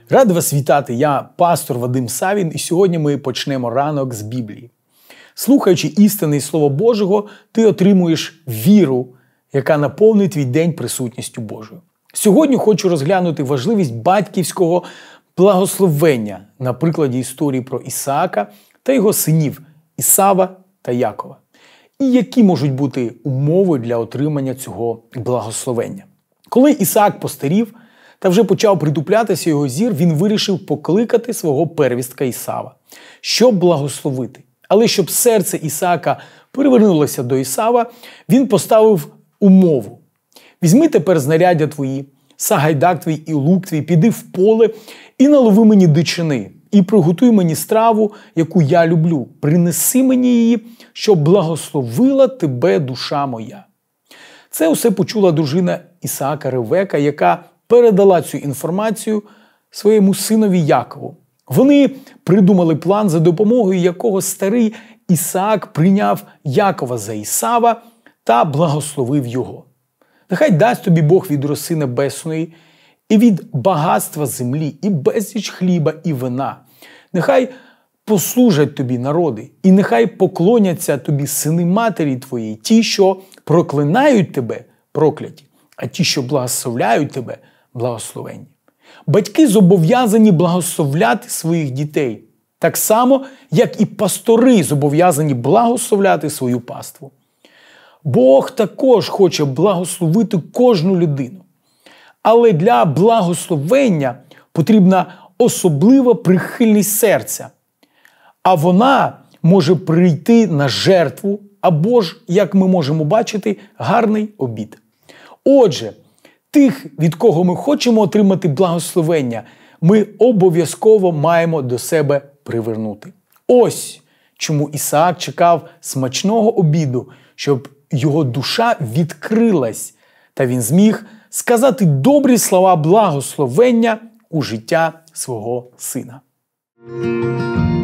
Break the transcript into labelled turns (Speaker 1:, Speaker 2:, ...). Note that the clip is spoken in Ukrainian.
Speaker 1: Радий вас вітати, я пастор Вадим Савін, і сьогодні ми почнемо ранок з Біблії. Слухаючи істини і Слово Божого, ти отримуєш віру, яка наповнить твій день присутністю Божою. Сьогодні хочу розглянути важливість батьківського благословення на прикладі історії про Ісаака та його синів Ісава та Якова. І які можуть бути умови для отримання цього благословення. Коли Ісаак постарів та вже почав притуплятися його зір, він вирішив покликати свого первістка Ісава, щоб благословити. Але щоб серце Ісаака перевернулося до Ісава, він поставив умову. Візьми тепер знаряддя твої, сагайдак твій і лук твій, піди в поле і налови мені дичини, і приготуй мені страву, яку я люблю. Принеси мені її, щоб благословила тебе душа моя. Це усе почула дружина Ісаака Ревека, яка передала цю інформацію своєму синові Якову. Вони придумали план, за допомогою якого старий Ісаак прийняв Якова за Ісава та благословив його. Нехай дасть тобі Бог від роси небесної і від багатства землі, і безліч хліба і вина. Нехай послужать тобі народи, і нехай поклоняться тобі сини матері твоєї, ті, що проклинають тебе, прокляті, а ті, що благословляють тебе, благословенні. Батьки зобов'язані благословляти своїх дітей, так само, як і пастори зобов'язані благословляти свою паству. Бог також хоче благословити кожну людину. Але для благословення потрібна особлива прихильність серця. А вона може прийти на жертву, або ж, як ми можемо бачити, гарний обід. Отже, тих, від кого ми хочемо отримати благословення, ми обов'язково маємо до себе привернути. Ось чому Ісаак чекав смачного обіду, щоб його душа відкрилась, та він зміг сказати добрі слова благословення у життя свого сина.